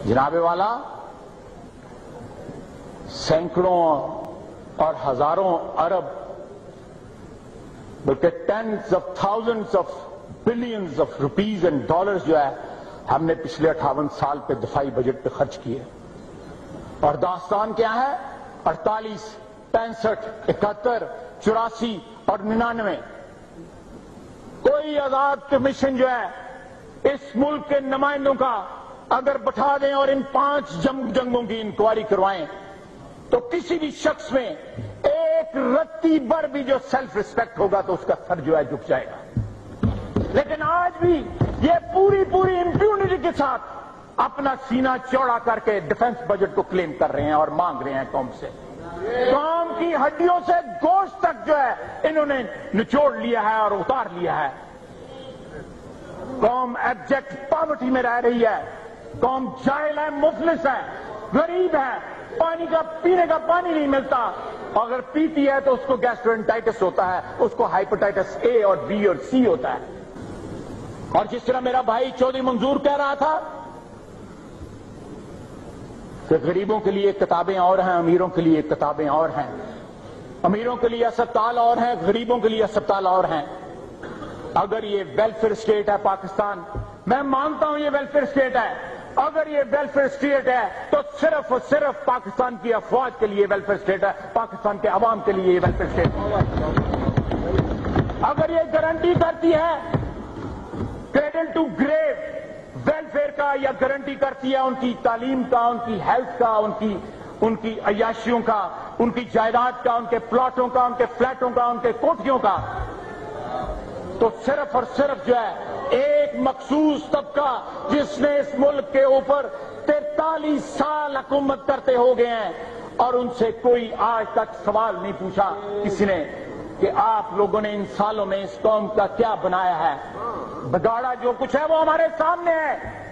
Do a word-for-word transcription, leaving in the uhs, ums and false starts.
جناب والا سینکڑوں اور ہزاروں ارب بلکہ tens of thousands of billions of rupees and dollars جو ہے ہم نے پچھلے اٹھاون سال پہ دفاعی بجٹ پہ خرچ کیے، اور داستان کیا ہے؟ اڑتالیس، پینسٹھ، اکہتر، چوراسی اور ننانوے کوئی آزاد کمیشن جو ہے اس ملک کے نمائندوں کا اگر بٹھا دیں اور ان پانچ جنگ جنگوں کی انکوائری کروائیں تو کسی بھی شخص میں ایک رتی بر بھی جو سیلف ریسپیکٹ ہوگا تو اس کا سر جو ہے جھک جائے گا۔ لیکن آج بھی یہ پوری پوری امپیونٹی کے ساتھ اپنا سینہ چوڑا کر کے ڈیفنس بجٹ کو کلیم کر رہے ہیں اور مانگ رہے ہیں قوم سے۔ قوم کی ہڈیوں سے گوشت تک جو ہے انہوں نے نچوڑ لیا ہے اور اتار لیا ہے۔ قوم ایبجیکٹ پاورٹی میں رہ رہی ہے، قوم جاہل ہے، مفلس ہے، غریب ہے، پانی کا پینے کا پانی نہیں ملتا، اگر پیتی ہے تو اس کو گیسٹرنٹائٹس ہوتا ہے، اس کو ہائپرٹائٹس اے اور بی اور سی ہوتا ہے۔ اور جس طرح میرا بھائی چودھری منظور کہہ رہا تھا کہ غریبوں کے لیے کتابیں اور ہیں، امیروں کے لیے کتابیں اور ہیں، امیروں کے لیے اسپتال اور ہیں، غریبوں کے لیے اسپتال اور ہیں۔ اگر یہ ویلفیئر اسٹیٹ ہے پاکستان، میں مانتا ہوں یہ ویلفیئر اسٹیٹ ہے، اگر یہ ویلفیئر اسٹیٹ ہے تو صرف اور صرف پاکستان کی افواج کے لیے ویلفیئر اسٹیٹ ہے، پاکستان کے عوام کے لیے یہ ویلفیئر اسٹیٹ ہے۔ اگر یہ گارنٹی کرتی ہے کریڈل ٹو گریو ویلفیئر کا، یا گارنٹی کرتی ہے ان کی تعلیم کا، ان کی ہیلتھ کا، ان کی ان کی عیاشیوں کا، ان کی جائیداد کا، ان کے پلاٹوں کا، ان کے فلیٹوں کا، ان کے کوٹھیوں کا، تو صرف اور صرف جو ہے ایک مخصوص طبقہ جس نے اس ملک کے اوپر تینتالیس سال حکومت کرتے ہو گئے ہیں، اور ان سے کوئی آج تک سوال نہیں پوچھا کسی نے کہ آپ لوگوں نے ان سالوں میں اس قوم کا کیا بنایا ہے۔ بگاڑا جو کچھ ہے وہ ہمارے سامنے ہے۔